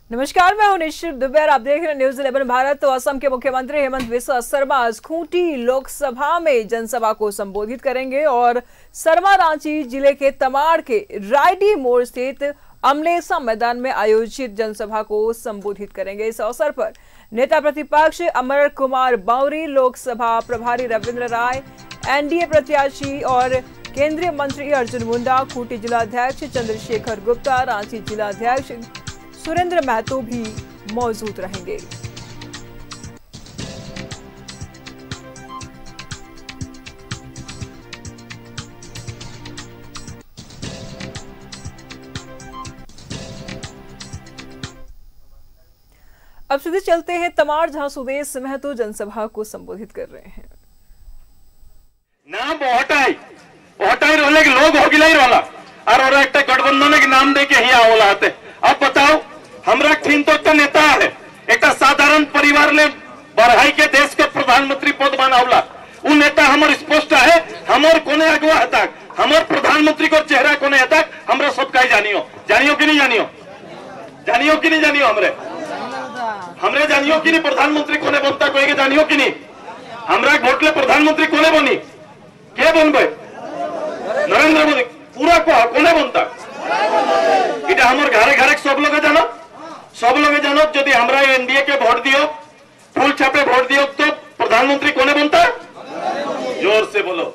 नमस्कार, मैं हूं निश्चित दुबे और आप देख रहे हैं न्यूज 11 भारत। तो असम के मुख्यमंत्री हेमंत बिस्वा शर्मा आज खूंटी लोकसभा में जनसभा को संबोधित करेंगे और शर्मा रांची जिले के तमाड़ के रायडी मोड़ स्थित अमलेसा मैदान में आयोजित जनसभा को संबोधित करेंगे। इस अवसर पर नेता प्रतिपक्ष अमर कुमार बावरी, लोकसभा प्रभारी रविंद्र राय, एनडीए प्रत्याशी और केंद्रीय मंत्री अर्जुन मुंडा, खूंटी जिलाध्यक्ष चंद्रशेखर गुप्ता, रांची जिलाध्यक्ष सुरेंद्र महतो भी मौजूद रहेंगे। अब सीधे चलते हैं तमाड़, जहां सुदेश महतो जनसभा को संबोधित कर रहे हैं। नाम ओहटाई रोले के लोग होगिलाई रोला और एक गठबंधन के नाम दे के ही आवला आते। अब बताओ, हमरा ठीन तो नेता है, एक साधारण परिवार ले बढ़ाई के देश के प्रधानमंत्री पद बनावला। उ नेता हमर स्पष्ट है, हमर कोने अगवा है तक, हमर प्रधानमंत्री को चेहरा कोने है तक हमरा सब कहीं जानियो कि नहीं जानियो, जानियो कि नहीं जानियो, हमरे जानियो कि नहीं प्रधानमंत्री कोने बनता, कोई के जानियो कि नहीं, हमरा वोट ले प्रधानमंत्री कोने बनी, के बनबे? नरेंद्र मोदी पूरा को कोने बनता? इटा हमर घरे घरे सब लोग जानो यदि हमरा एनडीए के वोट दियो, फूल छापे वोट दियो तो प्रधानमंत्री कोने बनता? जोर से बोलो।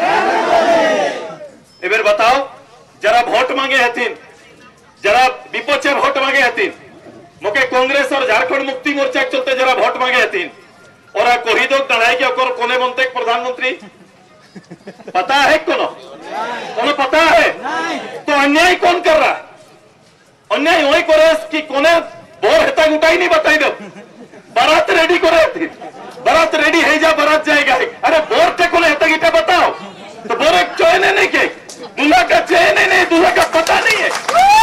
एबर बताओ, जरा वोट मांगे हथिन, जरा विपक्षे वोट मांगे हथिन, मोके कांग्रेस और झारखंड मुक्ति मोर्चा के चलते जरा वोट मांगे हथिन और कोही दो लड़ाई के कोने बनते प्रधानमंत्री पता है? कोनो पता है? तो अन्याय कौन कर रहा है? अन्याय वही करे कि कोने बोर हेता उठाई नहीं बताई दो, बारात रेडी करे थी, बारात रेडी है जा बारात जाएगा। अरे बोर थे कोने हेता गिटा बताओ तो बोर एक चयन नहीं के दूल्हा का चयन नहीं, दूल्हा का पता नहीं है,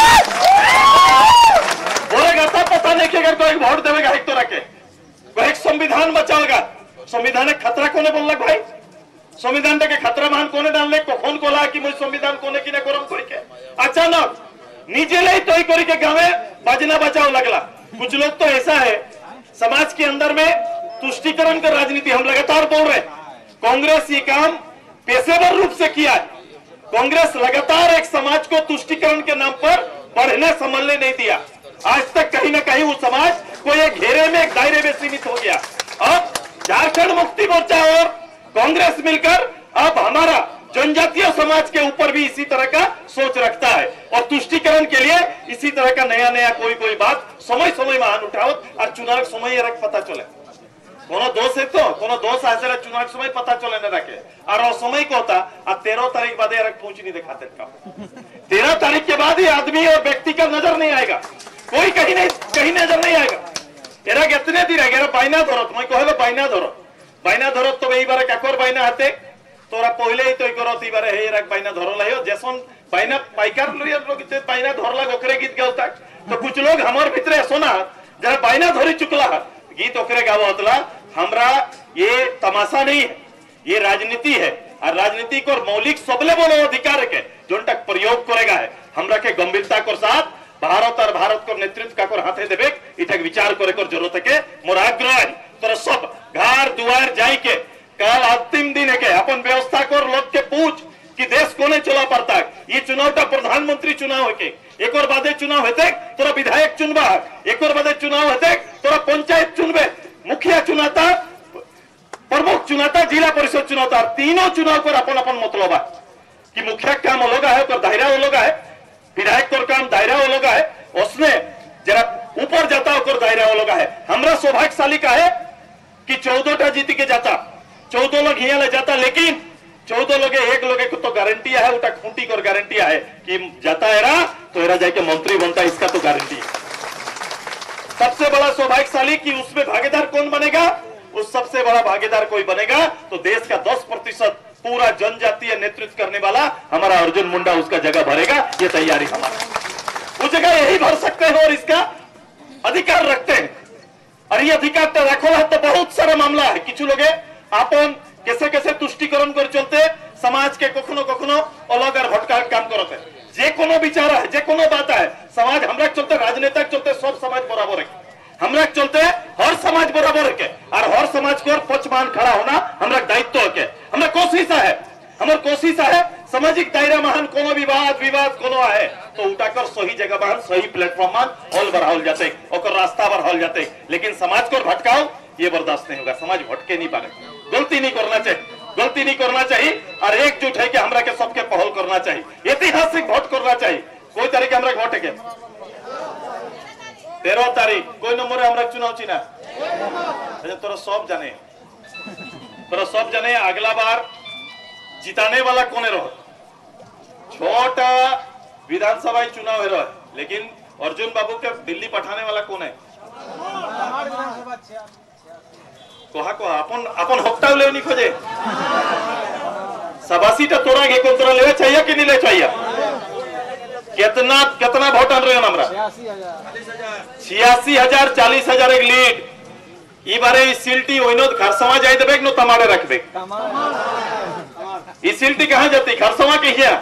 बोरे का पता नहीं कि अगर कोई वोट देगा एक तो रखे कोई एक संविधान बचाओगा। संविधान खतरा कोने बोल लग भाई, संविधान के खतरा मान कोने डालने कौन कोला कि मुझे संविधान कोने की करम कोई के अचानक निजे ले तो कोई के गावे बाजना बचाओ लगला। कुछ लोग तो ऐसा है समाज के अंदर में तुष्टीकरण का राजनीति, हम लगातार बोल रहे कांग्रेस ये काम पेशेवर रूप से किया है। कांग्रेस लगातार एक समाज को तुष्टीकरण के नाम पर बढ़ने संभलने नहीं दिया। आज तक कहीं ना कहीं वो समाज को एक घेरे में, एक दायरे में सीमित हो गया। अब झारखंड मुक्ति मोर्चा और कांग्रेस मिलकर अब हमारा जनजातीय समाज के ऊपर भी इसी तरह का सोच रखता है और तुष्टीकरण के लिए इसी तरह का नया नया कोई बात समय समय में उठावत और चुनाव समय पता चले कोनो दोष है तो कोनो दोष ऐसे चुनाव समय पता चले न रखे और समय को होता 13 तारीख बाद पहुंच नहीं दिखाते। 13 तारीख के बाद ही आदमी और व्यक्ति का नजर नहीं आएगा, कोई कहीं नजर नहीं आएगा। एरा कितने दिन है बायना धरत, मैं कहलो बायना धरत तो यही बार काकोर बायना हाथे तोरा पहले ही तो करत ई बारे हे रख बायना धरल है जैसन बायना पाइकार लोग बायना धरला ओकरे गीत गावता। तो कुछ लोग हमर भीतर सोना जरा बायना धरी चुकला गीत ओकरे गावतला। हमरा ये तमाशा नहीं है, ये राजनीति है और राजनीति को मौलिक सबले बोलो अधिकार के जोन तक प्रयोग करेगा है हमरा के गंभीरता को साथ भारत और भारत को नेतृत्व का हाथे देवे इटक विचार करे को जरूरत के मोर आग्रह तोरा सब घर दुआर जाई के कल अंतिम दिन है के अपन व्यवस्था को लोग के पूछ कि देश कोने चला पड़ता है। ये चुनाव का प्रधानमंत्री चुनाव है के एक और बादे चुनाव होते तोरा विधायक चुनबा, एक और बादे चुनाव होते तोरा पंचायत चुनबे, मुखिया चुनाता, प्रमुख चुनाता, जिला परिषद चुनाता। तीनों चुनाव को अपन अपन मतलब है कि मुखिया काम अलग है और दायरा अलग है, विधायक को काम दायरा अलग है, उसने जरा ऊपर जाता और दायरा अलग है। हमरा सौभाग्यशाली का है कि 14 जीत के जाता, 14 लोग यहाँ ले जाता, लेकिन 14 लोग एक लोग को तो गारंटी है उठा खूंटी को गारंटी है कि जाता है तो एरा जाके मंत्री बनता है, इसका तो गारंटी है। सबसे बड़ा सौभाग्यशाली कि उसमें भागीदार कौन बनेगा, उस सबसे बड़ा भागीदार कोई बनेगा तो देश का 10% पूरा जनजातीय नेतृत्व करने वाला हमारा अर्जुन मुंडा उसका जगह भरेगा। ये तैयारी हमारा उस जगह यही भर सकते हैं और इसका अधिकार रखते हैं। और ये अधिकार तो रखो तो बहुत सारा मामला है। किछु लोग आपन कैसे कैसे तुष्टीकरण कर चलते समाज के कखनो कखनो अलग और भटका काम करते जे कोनो विचार है, जे कोनो बात है, समाज हमरा चलते, राजनेता के चलते सब समाज बराबर है, हमरा चलते हर समाज बराबर है और हर समाज को पक्ष मान खड़ा होना हमरा दायित्व है। हमरा कोशिश है, हमर कोशिश है सामाजिक दायरा महान कोनो विवाद कोनो है तो उठाकर सही जगह मान, सही प्लेटफॉर्म मान हॉल बढ़ाओल जाते और रास्ता बढ़ाओल जाते, लेकिन समाज को भटकाओ ये बर्दाश्त नहीं होगा। समाज भटके नहीं पाए, गलती नहीं करना चाहिए, गलती नहीं करना चाहिए और एकजुट है कि हमरा के सबके पहल करना चाहिए, ऐतिहासिक वोट करना चाहिए। कोई तारीख हमरा वोट है 13 तारीख कोई नंबर है हमरा चुनाव चिन्ह। अच्छा तोरा सब जाने अगला बार जिताने वाला कोने रहो, छोटा विधानसभा चुनाव है रहो, लेकिन अर्जुन बाबू के दिल्ली पठाने वाला कौन है? कोहा अपन हफ्ता ले नहीं खोजे सबासी टा तोरा के कोन तोरा लेवे चाहिए कि नहीं ले चाहिए? कितना वोट आन रहे हैं हमरा? 86,000 40,000 एक लीड। ई बारे ई सिल्टी ओइनो खरसवा जाई देबे नो तमाड़े रखबे। ई सिल्टी कहां जाती? खरसवा के हिया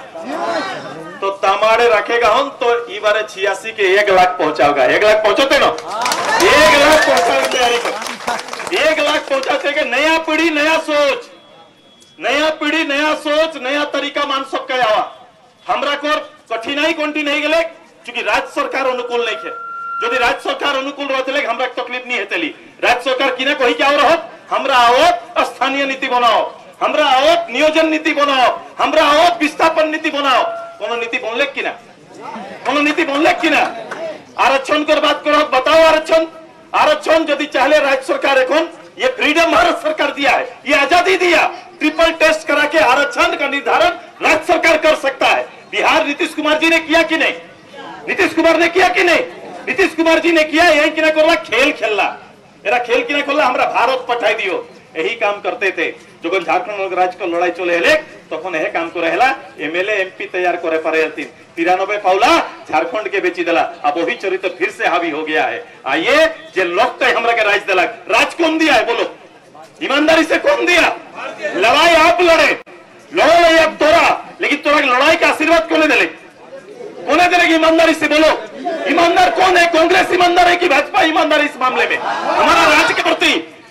तो तमाड़े रखेगा हम तो ई बारे 86 के 1 लाख पहुंचाओगा। 1 लाख पहुंचोते ना? 1 लाख पहुंचाने की तैयारी कर। 1 लाख पहुंचाते के नया पीढ़ी नया सोच, नया पीढ़ी नया सोच, नया तरीका मान सबके आवा। हमरा को कठिनाई कोंटी नहीं गेले क्योंकि राज्य सरकार अनुकूल नहीं है। यदि राज्य सरकार अनुकूल रहते हमरा तकलीफ नहीं हेतली। राज्य सरकार किने कही क्या रहत हमरा आवत स्थानीय नीति बनाओ, हमरा आवत नियोजन नीति बनाओ, हमरा आवत विस्थापन नीति बनाओ। कोनो नीति बनले कि ना? कोनो नीति बनले कि ना? आरक्षण कर बात करो, बताओ आरक्षण यदि चाहले राज्य सरकार एखन ये फ्रीडम भारत सरकार दिया है, ये आजादी दिया, ट्रिपल टेस्ट करा के आरक्षण का निर्धारण राज्य सरकार कर सकता है। बिहार नीतीश कुमार जी ने किया कि नहीं? नीतीश कुमार ने किया कि नहीं? नीतीश कुमार जी ने किया। यही कि ना खेल खेलला, मेरा खेल कि ना हमरा भारत पठाई दियो, यही काम करते थे। जो झारखंड राज्य को लड़ाई चले हेले तखन यह काम करे हेला एमएलए एमपी तैयार करे पारे 93 पाउला झारखंड के बेची देला। अब वही चरित्र फिर से हावी हो गया है। आइए जे लोग तो हमरा के राज दिलक, राज कौन दिया है बोलो? ईमानदारी से कौन दिया? लड़ाई आप लड़े, लड़ो अब तोरा, लेकिन तोरा लड़ाई का आशीर्वाद कौन दिले? कौन दिलेगी? ईमानदारी से बोलो, ईमानदार कौन है? कांग्रेस ईमानदार है कि भाजपा ईमानदार? इस मामले में हमारा राज्य के प्रति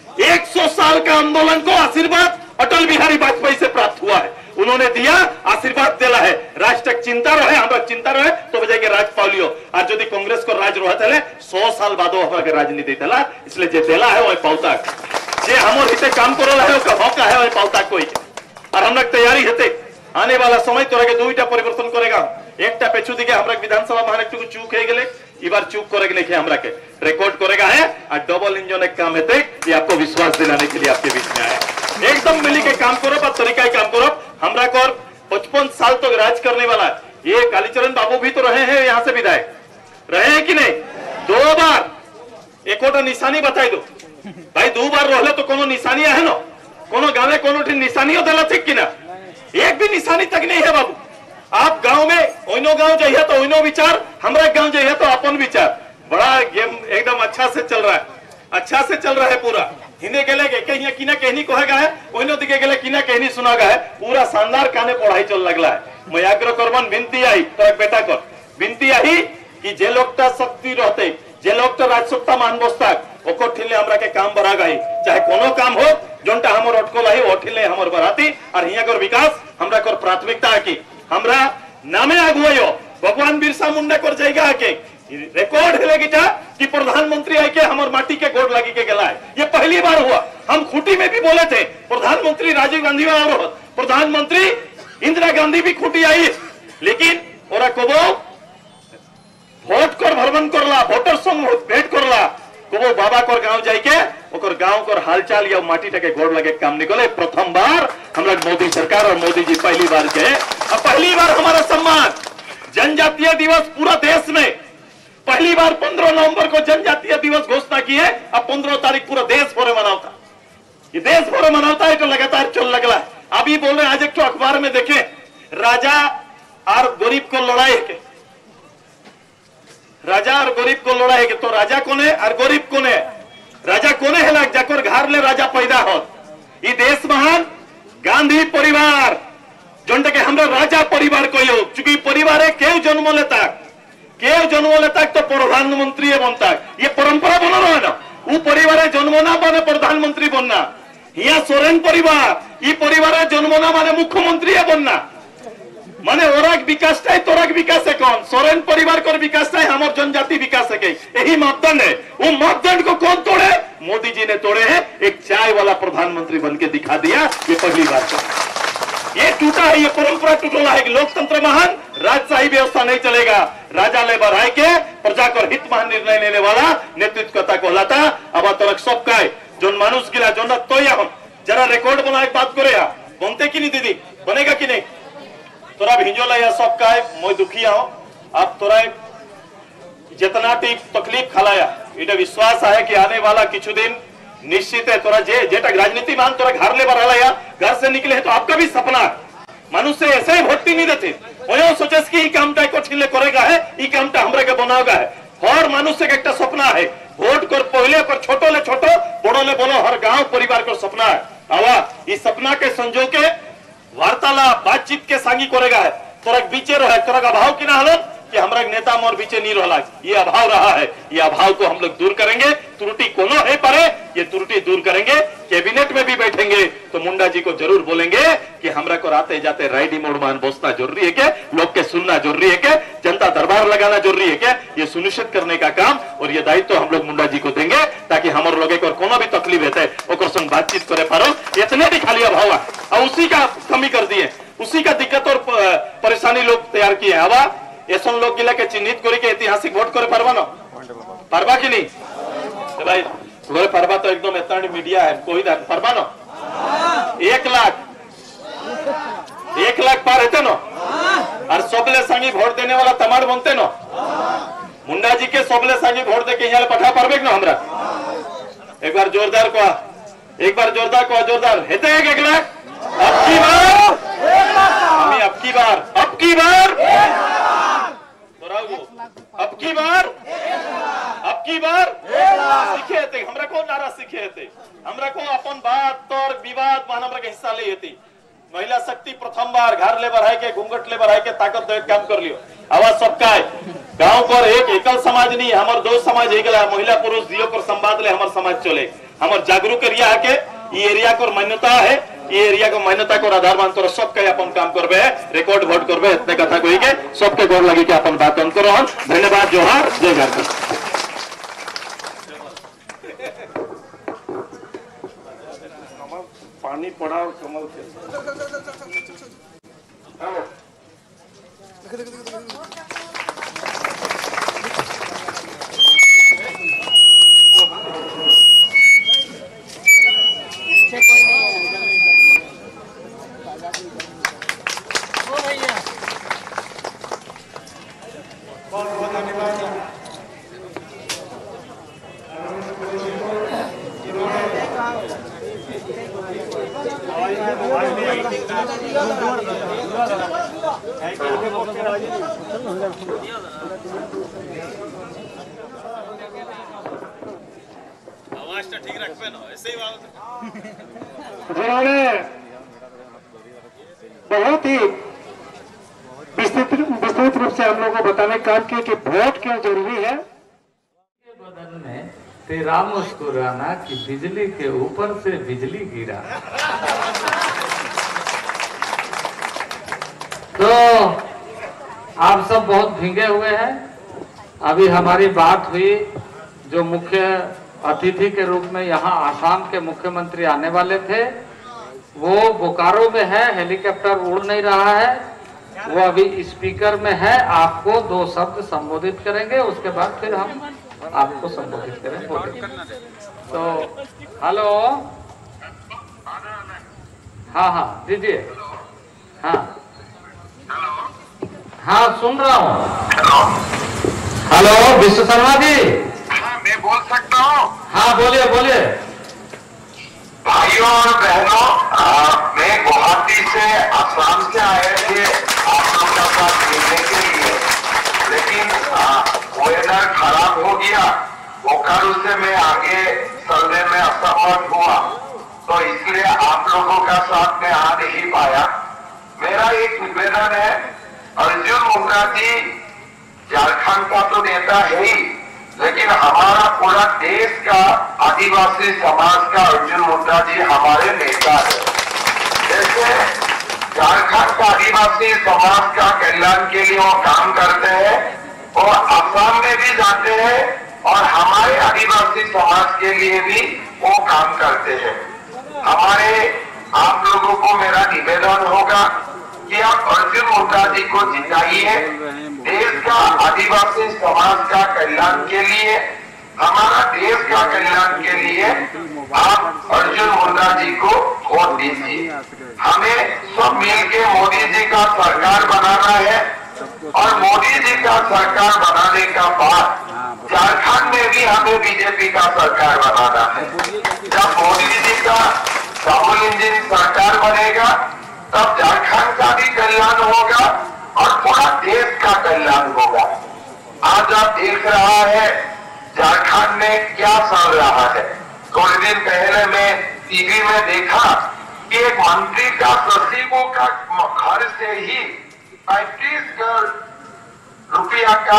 100 साल का आंदोलन को आशीर्वाद अटल बिहारी वाजपेयी से प्राप्त हुआ है। उन्होंने दिया, आशीर्वाद दिला है। राष्ट्र चिंता रहे, हमरा चिंता रहे तो बजाय के राज पालियो। आज यदि कांग्रेस को राज रहत है 100 साल बाद हमरा के राजनीति देला, इसलिए जे देला है वही पाउता, जे हमर हिते काम करल है ओका मौका है वही पाउता कोई। और हमरा तैयारी हेते आने वाला समय तोरा के दुईटा परिवर्तन करेगा। एकटा पेछु दिके हमरा विधानसभा में एकटू चूक है गेले, ई बार चूक करे के नहीं हमरा के रिकॉर्ड करेगा है और डबल इंजन एक काम हेते, ये आपको विश्वास दिलाने के लिए आपके बीच में आया। एकदम मिली के काम करो, पर तरीका ही काम करो। हमरा को 55 साल तक राज करने वाला ये कालीचरण बाबू भी तो रहे हैं, यहाँ से विधायक रहे हैं कि नहीं? 2 बार एक निशानी बताई दो भाई, 2 बार रहले तो कोनो निशानी है ना? कोनो गाँव कोनो निशानी दिला ठीक कि ना? एक भी निशानी तक नहीं है बाबू। आप गांव में ओइनो गांव जाइए तो ओइनो विचार, हमरा गांव जाइए तो अपन विचार। बड़ा गेम एकदम अच्छा से चल रहा है, अच्छा से चल रहा है पूरा। हिंदे गेले कहीं किना कहनी कहेगा है, ओइनो दिखे गेले किना कहनी सुनागा है। पूरा शानदार काने पढ़ाई चल लगला है। मैं आग्रह करबन, विनती आई तो एक बेटा कर विनती आई कि जे लोगटा शक्ति रहते, जे लोगटा राजसत्ता मान बसता ओको ठिले हमरा के काम बरा गई, चाहे कोनो काम हो जोनटा हमर अटकल है ओ ठिले हमर बराती। और हिया कर विकास हमरा कर प्राथमिकता है कि हमरा नामे आगुआयो भगवान बिरसा मुंडा कर जाएगा के रिकॉर्ड है कि प्रधानमंत्री आके हमार माटी के गोड़ लगी के गला है। ये पहली बार हुआ। हम खूटी में भी बोले थे प्रधानमंत्री राजीव गांधी और प्रधानमंत्री इंदिरा गांधी भी खूटी आई, लेकिन ओरा कबो वोट कर भ्रमण करला, वोटर संग भेंट करला, कबो बाबा कर गांव जाके ओकर गांव कर हालचाल या माटी के गोड़ लगे काम निकले। प्रथम बार हम लोग मोदी सरकार और मोदी जी पहली बार गए। अब पहली बार हमारा सम्मान जनजातीय दिवस पूरा देश में, पहली बार 15 नवंबर को जनजातीय दिवस घोषणा की है। अब 15 तारीख पूरा देश भर मनाता, ये देश भर मनाता है तो लगातार चल लगला है। अभी बोल रहे आज एक तो अखबार में देखे राजा और गरीब को लड़ाई के, राजा और गरीब को लड़ाई के, तो राजा कौन है और गरीब कौन है? राजा कौन है लाग जाकर घर ले राजा पैदा हो। ये देश महान गांधी परिवार जोनटा के हमरा राजा परिवार कहियो चूंकि परिवारे केव जन्म लेता तो प्रधानमंत्री बनता ये परंपरा बना रहा है ना वो परिवार जन्म ना माने प्रधानमंत्री बनना यहाँ सोरेन परिवार ये परिवार जन्म ना माने मुख्यमंत्री बनना माने ओराक विकास तोराक विकास है कौन सोरेन परिवार को विकास हमार जनजाति विकास है यही मापदंड है वो मापदंड को कौन तोड़े मोदी जी ने तोड़े हैं एक चाय वाला प्रधानमंत्री बन के दिखा दिया ये पहली बात ये टूटा है ये परंपरा टूटला है कि लोकतंत्र महान राजशाही व्यवस्था नहीं चलेगा राजा ले बढ़ाए के प्रजा को हित महान निर्णय लेने वाला नेतृत्व कहलाता अब तोरक सब का जो मानुष गिला जो तो हम जरा रिकॉर्ड बना बात करे बनते कि नहीं दीदी बनेगा कि नहीं तोरा भिजोला या सब का मैं दुखी हूं अब तोरा जितना टी तकलीफ खलाया इटा विश्वास है कि आने वाला किछु दिन निश्चित है तोरा जेटा राजनीति मान तोरा घर ले बढ़ा या घर से निकले है तो आपका भी सपना मनुष्य ऐसे ही भोटी नहीं देते सोचे कि कामटा कठिन करेगा है ये कामटा हमरा के बनाओगा है हर मनुष्य का एक सपना है वोट कर पहले पर छोटो ले छोटो बड़ो ले बोलो हर गांव परिवार का सपना है आवा इस सपना के संजो के वार्तालाप बातचीत के सांगी करेगा है तोरा बीचे रहे तोरा अभाव की ना हालत कि हमारा नेता मोर बीचे नहीं रहा ये अभाव रहा है ये अभाव को हम लोग दूर करेंगे त्रुटि कोनो है परे ये त्रुटि दूर करेंगे कैबिनेट में भी बैठेंगे तो मुंडा जी को जरूर बोलेंगे कि हमरा को आते जाते राइडी मोड़ मान बसना जरूरी है क्या लोग के सुनना जरूरी है क्या जनता दरबार लगाना जरूरी है क्या ये सुनिश्चित करने का काम और ये दायित्व हम लोग मुंडा जी को देंगे ताकि हमारे लोग को कोनो भी तकलीफ है संग बातचीत करे पारो इतने भी खाली अभाव और उसी का कमी कर दिए उसी का दिक्कत और परेशानी लोग तैयार किए हवा ऐसा लोग गिला के चिन्हित करके ऐतिहासिक वोट करे पारबा ना पारबा कि नहीं तो भाई तुम्हारे पारबा तो एकदम इतना मीडिया है कोई पारबा ना 1 लाख पार हेते ना और सबले संगी वोट देने वाला तमाड़ बनते ना मुंडा जी के सबले संगी वोट दे के यहाँ पठा पारबे ना हमरा एक बार जोरदार जोरदार हेते 1 लाख अब की बार सीखे थे हमरा को नारा सीखे थे हमरा को अपन बात तर्क विवाद मान हमरा के हिस्सा ले थी महिला शक्ति प्रथम बार घर ले बढ़ाई के घूंघट ले बढ़ाई के ताकत दे काम कर लियो आवाज सबका है गांव पर एक एकल समाज नहीं हमार 2 समाज एक महिला पुरुष दियो कर संवाद ले हमार समाज चले हमार जागरूक एरिया है ये एरिया को मान्यता है ये एरिया को मान्यता को आधार मान तोरा सबके अपन काम करबे रिकॉर्ड वोट करबे इतने कथा कोई के सबके गोर लगी के अपन बात करो हम धन्यवाद जोहार जय भारत पानी पड़ा और कमल ठीक रखबे ना ऐसे ही जिन्होंने बहुत ही विस्तृत रूप से हम लोगों को बताने का काम किया कि वोट क्यों जरूरी है। बदन में तेरा मुस्कुराना कि बिजली के ऊपर से बिजली गिरा। तो आप सब बहुत भीगे हुए हैं। अभी हमारी बात हुई जो मुख्य अतिथि के रूप में यहाँ आसाम के मुख्यमंत्री आने वाले थे, वो बोकारो में है, हेलीकॉप्टर उड़ नहीं रहा है, वो अभी स्पीकर में है। आपको 2 शब्द संबोधित करेंगे, उसके बाद फिर हम आपको संबोधित करेंगे। तो हेलो, हाँ दीजिए। हाँ सुन रहा हूँ। हेलो विश्व शर्मा जी। मैं बोल सकता हूँ? हाँ बोलिए। भाइयों और बहनों, मैं गुवाहाटी से असम से आए थे आप लोग का साथ मिलने के लिए, लेकिन वेदर खराब हो गया, बोकारो से मैं आगे चलने में असमर्थ हुआ, तो इसलिए आप लोगों का साथ में आ नहीं पाया। मेरा एक निवेदन है, अर्जुन मुंडा जी झारखंड का तो नेता है ही, लेकिन हमारा पूरा देश का आदिवासी समाज का अर्जुन मुंडा जी हमारे नेता है। जैसे झारखंड का आदिवासी समाज का कल्याण के लिए वो काम करते हैं, और असम में भी जाते हैं और हमारे आदिवासी समाज के लिए भी वो काम करते हैं। हमारे आप लोगों को मेरा निवेदन होगा कि आप अर्जुन मुंडा जी को जिताइए, देश का आदिवासी समाज का कल्याण के लिए, हमारा देश का कल्याण के लिए आप अर्जुन मुंडा जी को वोट दीजिए। हमें सब मिलके मोदी जी का सरकार बनाना है, और मोदी जी का सरकार बनाने का बाद झारखंड में भी हमें बीजेपी का सरकार बनाना है। जब मोदी जी का डबल इंजन सरकार बनेगा तब झारखंड का भी कल्याण होगा और पूरा देश का कल्याण होगा। आज आप देख रहा है झारखंड में क्या चल रहा है। थोड़े दिन पहले मैं टीवी में देखा कि एक मंत्री का सचिवों का घर से ही 35 करोड़ रुपया का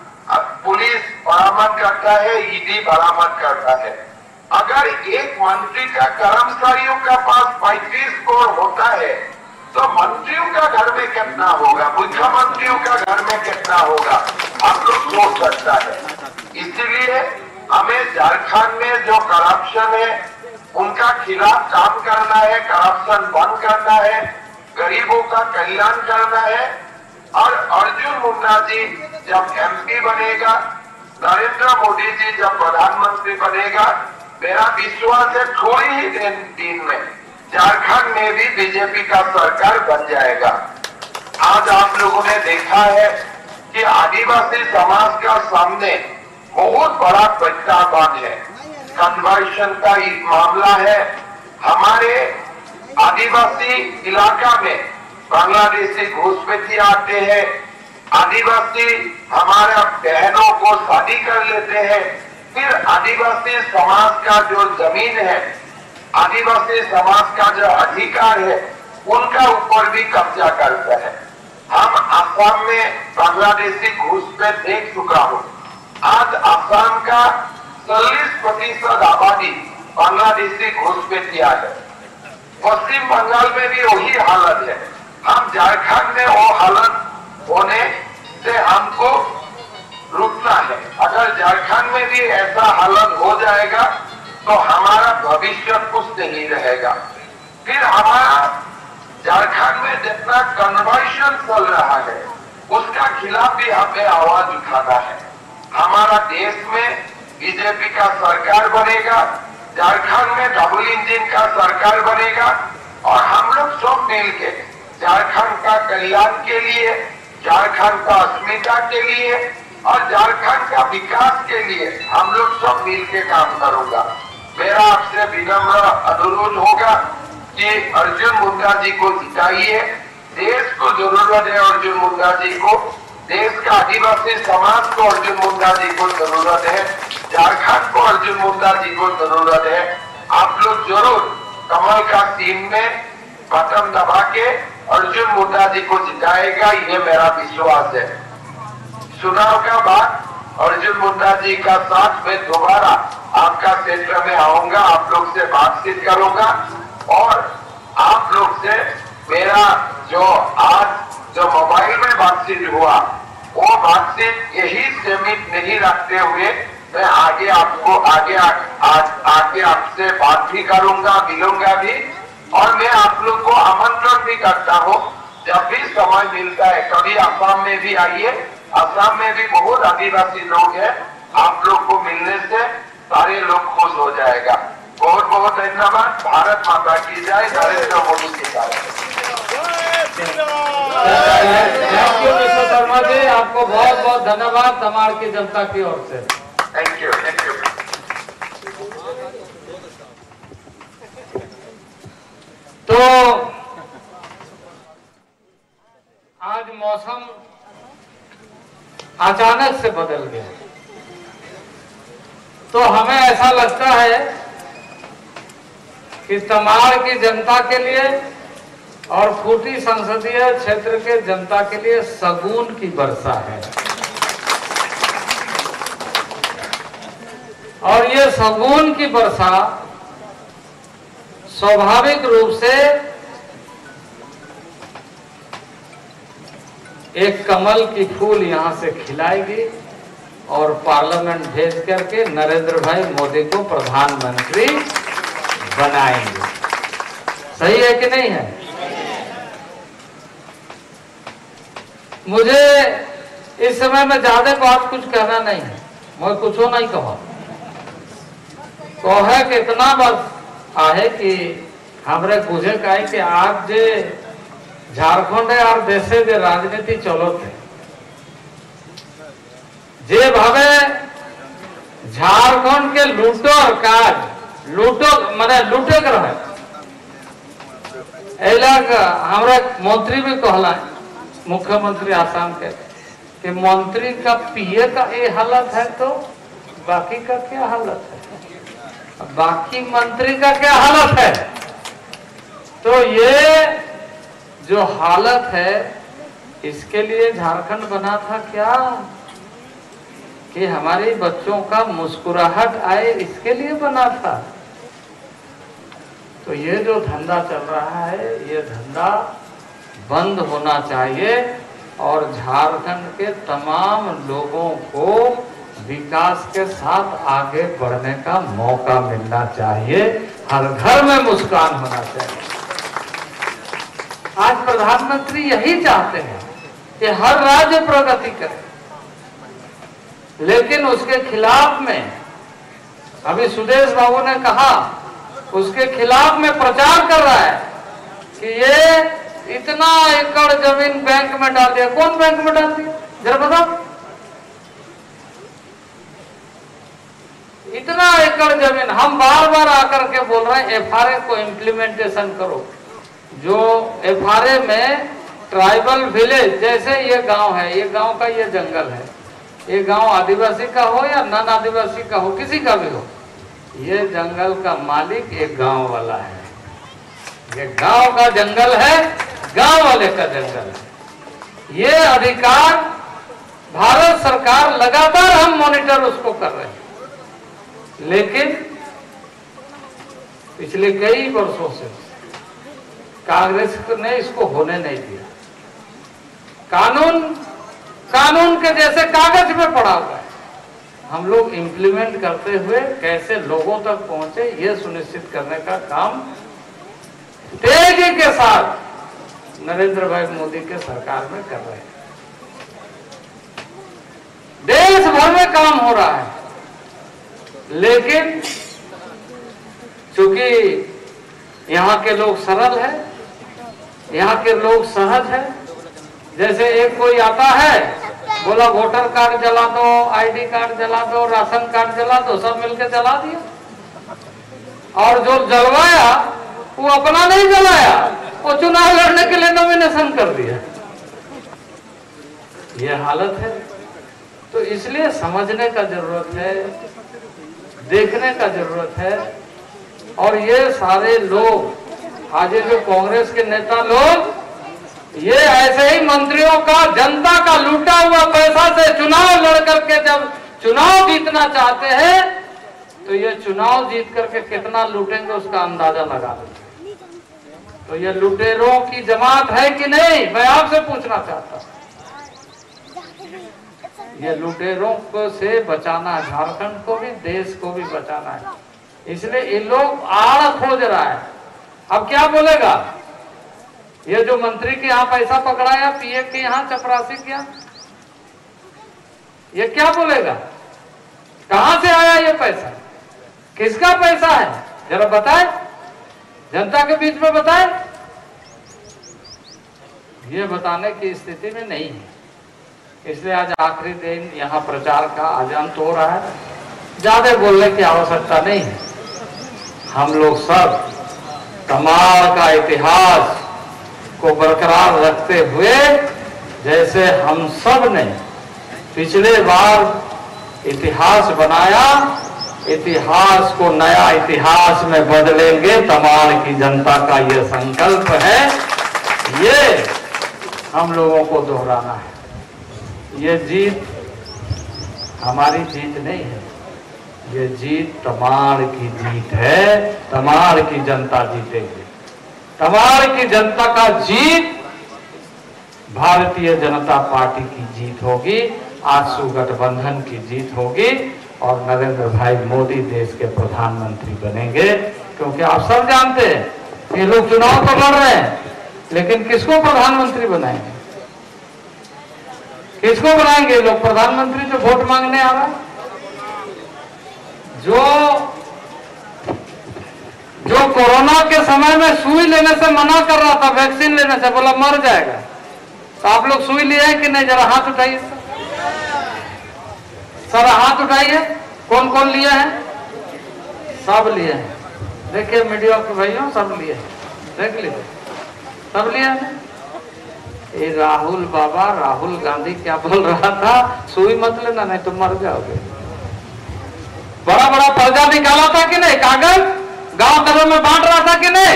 पुलिस बरामद करता है, ईडी बरामद करता है। अगर एक मंत्री का कर्मचारियों का पास 35 करोड़ होता है तो मंत्रियों का घर में कितना होगा, मुख्यमंत्रियों का घर में कितना होगा, आप लोग सोच सकता है। इसीलिए हमें झारखंड में जो करप्शन है उनका खिलाफ काम करना है, करप्शन बंद करना है, गरीबों का कल्याण करना है। और अर्जुन मुंडा जी जब एमपी बनेगा, नरेंद्र मोदी जी जब प्रधानमंत्री बनेगा, मेरा विश्वास है थोड़ी ही दिन में झारखंड में भी बीजेपी का सरकार बन जाएगा। आज आप लोगों ने देखा है कि आदिवासी समाज का सामने बहुत बड़ा प्रत्याह्वान है, कन्वर्शन का एक मामला है। हमारे आदिवासी इलाका में बांग्लादेशी घुसपैठिया आते हैं, आदिवासी हमारे बहनों को शादी कर लेते हैं, फिर आदिवासी समाज का जो जमीन है, आदिवासी समाज का जो अधिकार है, उनका ऊपर भी कब्जा करता है। हम असम में बांग्लादेशी घुसपैठ देख चुका हूँ। आज असम का 40% आबादी बांग्लादेशी घुसपैठिया है। पश्चिम बंगाल में भी वही हालत है। हम झारखंड में वो हालत होने से हमको रुकना है। अगर झारखंड में भी ऐसा हालत हो जाएगा तो हमारा भविष्य कुछ नहीं रहेगा। फिर हमारा झारखंड में जितना कन्वर्शन चल रहा है उसका खिलाफ भी हमें आवाज उठाना है। हमारा देश में बीजेपी का सरकार बनेगा, झारखंड में डबल इंजन का सरकार बनेगा, और हम लोग सब मिलके झारखंड का कल्याण के लिए, झारखंड का अस्मिता के लिए और झारखंड का विकास के लिए हम लोग सब मिलके काम करूंगा। मेरा आपसे विनम्र अनुरोध होगा कि अर्जुन मुंडा जी को जिताइए। देश को जरूरत है अर्जुन मुंडा जी को, देश का आदिवासी समाज को अर्जुन मुंडा जी को जरूरत है, झारखंड को अर्जुन मुंडा जी को जरूरत है। आप लोग जरूर कमल का सीन में बटन दबा के अर्जुन मुंडा जी को जिताएगा, ये मेरा विश्वास है। चुनाव का बाद अर्जुन मुंडा जी का साथ में दोबारा आपका क्षेत्र में आऊंगा, आप लोग से बातचीत करूंगा, और आप लोग से मेरा जो आज जो मोबाइल में बातचीत हुआ वो बातचीत यही सीमित नहीं रखते हुए मैं आगे आपको आगे आपसे बात भी करूंगा, मिलूंगा भी, और मैं आप लोग को आमंत्रण भी करता हूँ जब भी समय मिलता है कभी असम में भी आइए। असम में भी बहुत आदिवासी लोग हैं, आप लोग को मिलने से सारे लोग खुश हो जाएगा। बहुत बहुत धन्यवाद। भारत माता की जय, नरेंद्र मोदी की जय। Thank you mister Sharma ji, आपको बहुत बहुत धन्यवाद तमाड़ की जनता की ओर से। Thank you, thank you. तो आज मौसम अचानक से बदल गया, तो हमें ऐसा लगता है कि तमाड़ की जनता के लिए और खूंटी संसदीय क्षेत्र के जनता के लिए शगुन की वर्षा है। और ये शगुन की वर्षा स्वाभाविक रूप से एक कमल की फूल यहां से खिलाएगी और पार्लियामेंट भेज करके नरेंद्र भाई मोदी को प्रधानमंत्री बनाएंगे। सही है कि नहीं है? मुझे इस समय में ज्यादा बात कुछ कहना नहीं है, मैं कुछ नहीं कहा। कहे कि इतना बस आहे कि हमरे बुझे कहे कि आज जे झारखंड और देशे जे राजनीति चलत है, जे भावे झारखंड के लूटो काज लूटो माने लूटे कर रहे हमारे मंत्री भी कहला, मुख्यमंत्री आसाम के कि मंत्री का पीए का ये हालत है तो बाकी का क्या हालत है, बाकी मंत्री का क्या हालत है। तो ये जो हालत है इसके लिए झारखंड बना था क्या कि हमारे बच्चों का मुस्कुराहट आए, इसके लिए बना था। तो ये जो धंधा चल रहा है ये धंधा बंद होना चाहिए और झारखंड के तमाम लोगों को विकास के साथ आगे बढ़ने का मौका मिलना चाहिए, हर घर में मुस्कान होना चाहिए। आज प्रधानमंत्री यही चाहते हैं कि हर राज्य प्रगति करे, लेकिन उसके खिलाफ में अभी सुदेश बाबू ने कहा, उसके खिलाफ में प्रचार कर रहा है कि ये इतना एकड़ जमीन बैंक में डाल दिया। कौन बैंक में डाल दिया जरा बताओ? इतना एकड़ जमीन हम बार बार आकर के बोल रहे हैं एफआरए को इम्प्लीमेंटेशन करो। जो एफआरए में ट्राइबल विलेज, जैसे ये गांव है, ये गांव का ये जंगल है, ये गांव आदिवासी का हो या नन आदिवासी का हो, किसी का भी हो, ये जंगल का मालिक एक गांव वाला है। ये गांव का जंगल है, गांव वाले का जंगल है। ये अधिकार भारत सरकार लगातार हम मॉनिटर उसको कर रहे हैं, लेकिन पिछले कई वर्षों से कांग्रेस ने इसको होने नहीं दिया। कानून के जैसे कागज में पड़ा हुआ है। हम लोग इम्प्लीमेंट करते हुए कैसे लोगों तक पहुंचे ये सुनिश्चित करने का काम तेजी के साथ नरेंद्र भाई मोदी के सरकार में कर रहे हैं। देश भर में काम हो रहा है, लेकिन चूंकि यहाँ के लोग सरल है, यहाँ के लोग सहज है। जैसे एक कोई आता है, बोला वोटर कार्ड जला दो, आईडी कार्ड जला दो, राशन कार्ड जला दो, सब मिलकर जला दिया। और जो जलवाया वो अपना नहीं जलाया, वो चुनाव लड़ने के लिए नॉमिनेशन कर दिया। ये हालत है। तो इसलिए समझने का जरूरत है, देखने का जरूरत है। और ये सारे लोग आज जो कांग्रेस के नेता लोग, ये ऐसे ही मंत्रियों का जनता का लूटा हुआ पैसा से चुनाव लड़ करके जब चुनाव जीतना चाहते हैं, तो ये चुनाव जीत करके कितना लूटेंगे उसका अंदाजा लगा लेंगे। तो ये लुटेरों की जमात है कि नहीं, मैं आपसे पूछना चाहता हूं। ये लुटेरों को से बचाना है, झारखंड को भी, देश को भी बचाना है। इसलिए ये लोग आड़ खोज रहा है। अब क्या बोलेगा? ये जो मंत्री के यहाँ पैसा पकड़ाया, पीए के यहाँ चपरासी किया, ये क्या बोलेगा? कहां से आया ये पैसा? किसका पैसा है? जरा बताए, जनता के बीच में बताए। ये बताने की स्थिति में नहीं है। इसलिए आज आखिरी दिन यहाँ प्रचार का आज अंत हो रहा है। ज्यादा बोलने की आवश्यकता नहीं है। हम लोग सब कमाल का इतिहास को बरकरार रखते हुए, जैसे हम सब ने पिछले बार इतिहास बनाया, इतिहास को नया इतिहास में बदलेंगे। तमाम की जनता का ये संकल्प है। ये हम लोगों को दोहराना है। ये जीत हमारी जीत नहीं है, ये जीत तमाड़ की जीत है। तमाड़ की जनता जीतेगी। तमाड़ की जनता का जीत भारतीय जनता पार्टी की जीत होगी, आजसू गठबंधन की जीत होगी और नरेंद्र भाई मोदी देश के प्रधानमंत्री बनेंगे। क्योंकि आप सब जानते हैं ये लोग चुनाव तो लड़ रहे हैं, लेकिन किसको प्रधानमंत्री बनाएंगे? किसको बनाएंगे लोग प्रधानमंत्री? जो वोट मांगने आ रहा है, जो कोरोना के समय में सुई लेने से मना कर रहा था, वैक्सीन लेने से, बोला मर जाएगा। तो आप लोग सुई लिए हैं कि नहीं? जरा हाथ उठाइए सर, हाथ उठाइए। कौन कौन लिए हैं? सब लिए हैं। देखिए मीडिया के भाइयों, सब लिए, देख लीजिए, सब लिए हैं। ये राहुल बाबा, राहुल गांधी क्या बोल रहा था? सुई मत लेना नहीं तो मर जाओगे। बड़ा बड़ा पर्चा निकाला था कि नहीं? कागज गांव घरों में बांट रहा था कि नहीं?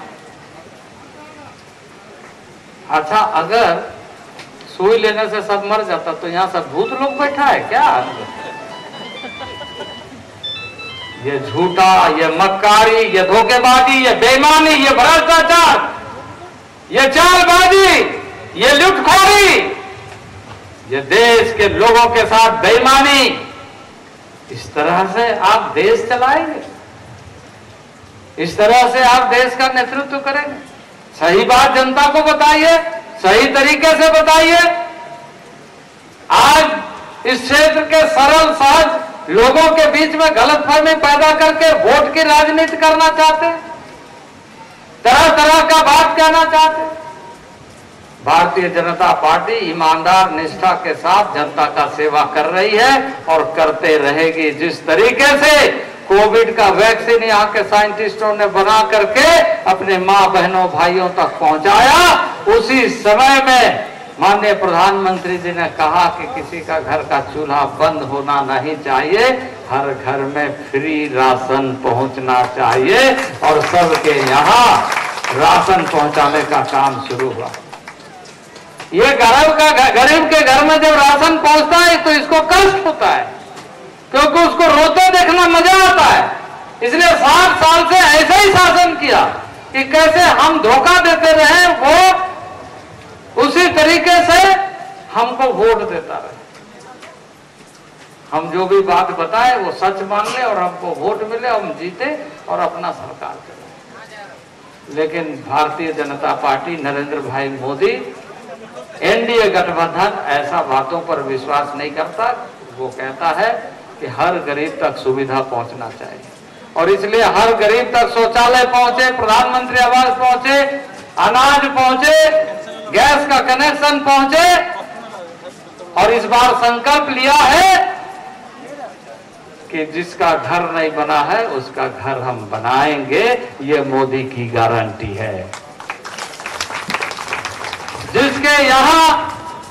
अच्छा, अगर सुई लेने से सब मर जाता तो यहाँ सब भूत लोग बैठा है क्या? ये झूठा, ये मक्कारी, ये धोखेबाजी, ये बेईमानी, ये भ्रष्टाचार, ये चालबाजी, ये लुटखोरी, ये देश के लोगों के साथ बेईमानी, इस तरह से आप देश चलाएंगे? इस तरह से आप देश का नेतृत्व करेंगे? सही बात जनता को बताइए, सही तरीके से बताइए। आज इस क्षेत्र के सरल सहज लोगों के बीच में गलतफहमी पैदा करके वोट की राजनीति करना चाहते हैं, तरह तरह का बात कहना चाहते हैं। भारतीय जनता पार्टी ईमानदार निष्ठा के साथ जनता का सेवा कर रही है और करते रहेगी। जिस तरीके से कोविड का वैक्सीन यहाँ के साइंटिस्टों ने बना करके अपने माँ बहनों भाइयों तक पहुंचाया, उसी समय में माननीय प्रधानमंत्री जी ने कहा कि किसी का घर का चूल्हा बंद होना नहीं चाहिए, हर घर में फ्री राशन पहुंचना चाहिए और सबके यहाँ राशन पहुंचाने का काम शुरू हुआ। ये गरीब के घर में जब राशन पहुंचता है तो इसको कष्ट होता है, क्योंकि उसको रोते देखना मजा आता है। इसलिए 60 साल से ऐसा ही शासन किया कि कैसे हम धोखा देते रहे, वो उसी तरीके से हमको वोट देता रहे। हम जो भी बात बताए वो सच मान ले और हमको वोट मिले, हम जीते और अपना सरकार चले। लेकिन भारतीय जनता पार्टी, नरेंद्र भाई मोदी, एनडीए गठबंधन ऐसा बातों पर विश्वास नहीं करता। वो कहता है कि हर गरीब तक सुविधा पहुंचना चाहिए और इसलिए हर गरीब तक शौचालय पहुंचे, प्रधानमंत्री आवास पहुंचे, अनाज पहुंचे, गैस का कनेक्शन पहुंचे। और इस बार संकल्प लिया है कि जिसका घर नहीं बना है उसका घर हम बनाएंगे, ये मोदी की गारंटी है। जिसके यहाँ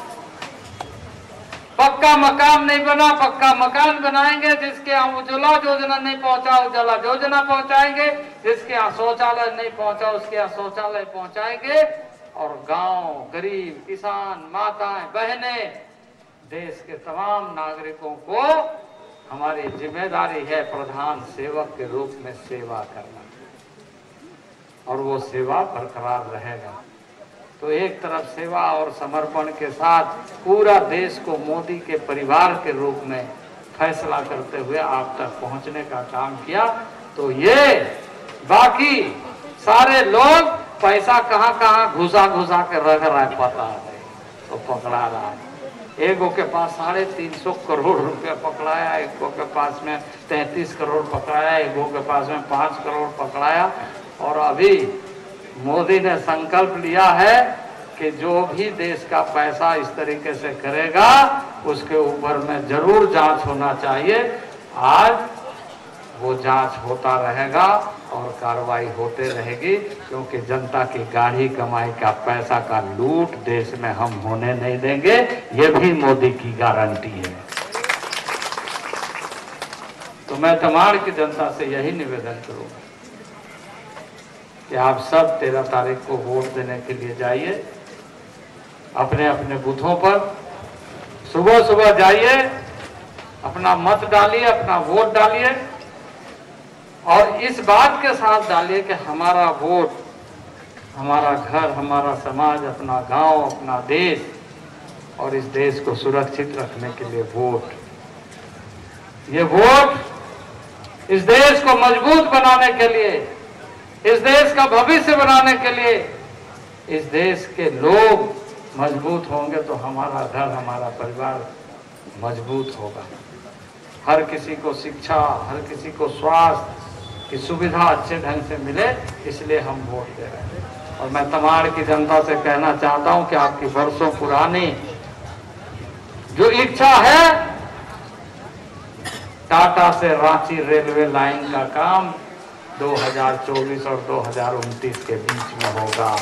पक्का मकान नहीं बना, पक्का मकान बनाएंगे। जिसके यहाँ उज्ज्वला योजना नहीं पहुंचा, उज्ज्वला योजना पहुंचाएंगे। जिसके यहाँ शौचालय नहीं पहुंचा, उसके यहाँ शौचालय पहुंचाएंगे। और गांव, गरीब, किसान, माताएं, बहनें, देश के तमाम नागरिकों को हमारी जिम्मेदारी है प्रधान सेवक के रूप में सेवा करना, और वो सेवा बरकरार रहेगा। तो एक तरफ सेवा और समर्पण के साथ पूरा देश को मोदी के परिवार के रूप में फैसला करते हुए आप तक पहुंचने का काम किया। तो ये बाकी सारे लोग पैसा कहाँ कहाँ घुसा घुसा के रख रहा है पता नहीं, तो पकड़ा रहा है। एगो के पास 350 करोड़ रुपया पकड़ाया, एगो के पास में 33 करोड़ पकड़ाया, एगो के पास में 5 करोड़ पकड़ाया। और अभी मोदी ने संकल्प लिया है कि जो भी देश का पैसा इस तरीके से करेगा उसके ऊपर में जरूर जांच होना चाहिए। आज वो जांच होता रहेगा और कार्रवाई होते रहेगी, क्योंकि जनता की गाढ़ी कमाई का पैसा का लूट देश में हम होने नहीं देंगे। ये भी मोदी की गारंटी है। तो मैं तमाड़ की जनता से यही निवेदन करूंगा कि आप सब 13 तारीख को वोट देने के लिए जाइए, अपने अपने बूथों पर सुबह सुबह जाइए, अपना मत डालिए, अपना वोट डालिए और इस बात के साथ डालिए कि हमारा वोट, हमारा घर, हमारा समाज, अपना गांव, अपना देश और इस देश को सुरक्षित रखने के लिए वोट, ये वोट इस देश को मजबूत बनाने के लिए, इस देश का भविष्य बनाने के लिए, इस देश के लोग मजबूत होंगे तो हमारा घर, हमारा परिवार मजबूत होगा। हर किसी को शिक्षा, हर किसी को स्वास्थ्य की सुविधा अच्छे ढंग से मिले, इसलिए हम वोट दे रहे हैं। और मैं तमाड़ की जनता से कहना चाहता हूं कि आपकी वर्षों पुरानी जो इच्छा है, टाटा से रांची रेलवे लाइन का काम 2024 और 2029 के बीच में होगा।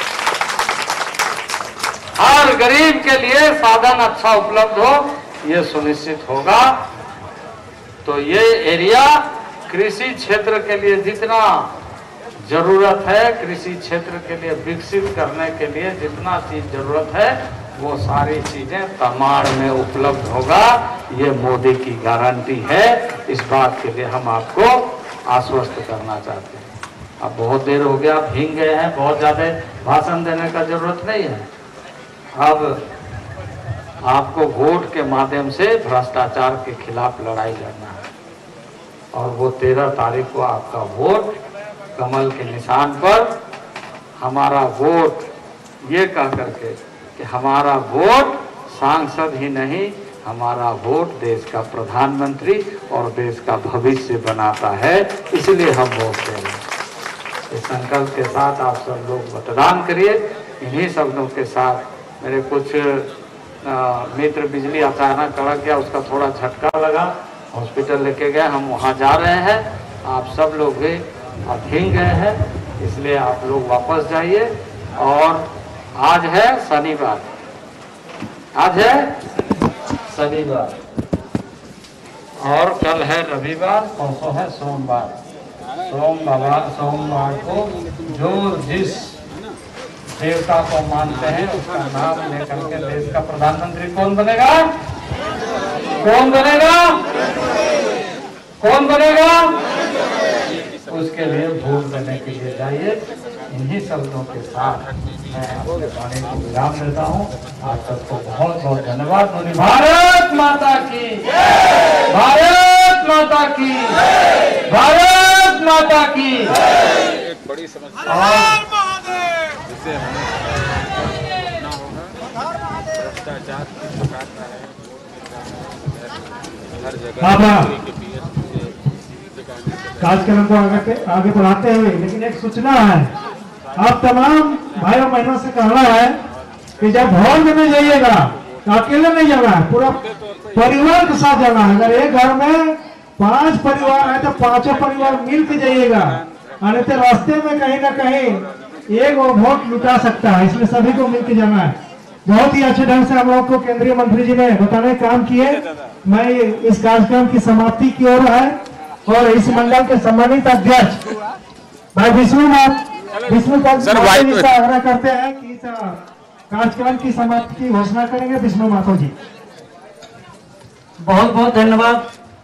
हर गरीब के लिए साधन अच्छा उपलब्ध हो, ये सुनिश्चित होगा। तो ये एरिया कृषि क्षेत्र के लिए जितना जरूरत है, कृषि क्षेत्र के लिए विकसित करने के लिए जितना चीज जरूरत है, वो सारी चीजें तमाड़ में उपलब्ध होगा। ये मोदी की गारंटी है। इस बात के लिए हम आपको आश्वस्त करना चाहते हैं। अब बहुत देर हो गया, भीग गए हैं, बहुत ज्यादा भाषण देने का जरूरत नहीं है। अब आपको वोट के माध्यम से भ्रष्टाचार के खिलाफ लड़ाई लड़ना है और वो 13 तारीख को आपका वोट कमल के निशान पर, हमारा वोट ये कह करके कि हमारा वोट सांसद ही नहीं, हमारा वोट देश का प्रधानमंत्री और देश का भविष्य बनाता है, इसलिए हम वोट दे रहे हैं। इस संकल्प के साथ आप सब लोग मतदान करिए। इन्हीं शब्दों के साथ मेरे कुछ मित्र बिजली अचानक कड़क गया, उसका थोड़ा झटका लगा, हॉस्पिटल लेके गए, हम वहाँ जा रहे हैं। आप सब लोग भी भीग गए हैं, इसलिए आप लोग वापस जाइए। और आज है शनिवार, आज है शनिवार और कल है रविवार, परसों है सोमवार। सोमवार को जो जिस देवता को मानते हैं उसका नाम लेकर के देश का प्रधानमंत्री कौन बनेगा? कौन बनेगा? कौन बनेगा? उसके लिए वोट देने के लिए जाइए। इन्हीं शब्दों के साथ मैं अपने वाणी को विराम देता हूँ। आप सबको बहुत बहुत धन्यवाद। भारत माता की, भारत माता की, भारत माता की। एक बड़ी समस्या जिससे हमें ना होगा, भ्रष्टाचार की सरकार का है, हर जगह कार्यक्रम को आगे बढ़ाते हुए, लेकिन एक सूचना है, आप तमाम भाई और बहनों से कहना है कि जब वोट देने जाइएगा तो अकेले नहीं जाना है, पूरा परिवार के साथ जाना है। अगर एक घर में 5 परिवार है तो 5 परिवार मिल के जाइएगा, नहीं तो रास्ते में कहीं ना कहीं एक वोट लुटा सकता है, इसलिए सभी को मिल के जाना है। बहुत ही अच्छे ढंग से हम लोग को केंद्रीय मंत्री जी ने बताने काम किए। मैं इस कार्यक्रम की समाप्ति की ओर है और इस मंडल के सम्मानित अध्यक्ष भाई विष्णु आग्रह करते हैं कि इस कार्यक्रम की समाप्ति की घोषणा करेंगे। विष्णु माथुर जी, बहुत बहुत धन्यवाद।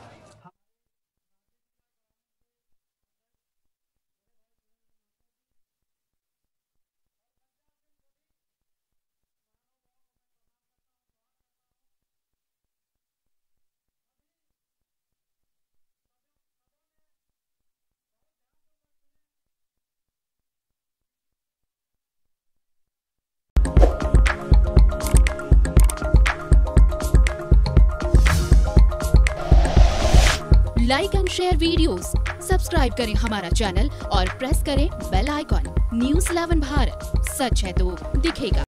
Like and share videos, subscribe करें हमारा चैनल और प्रेस करें बेल आइकॉन। News 11 भारत, सच है तो दिखेगा।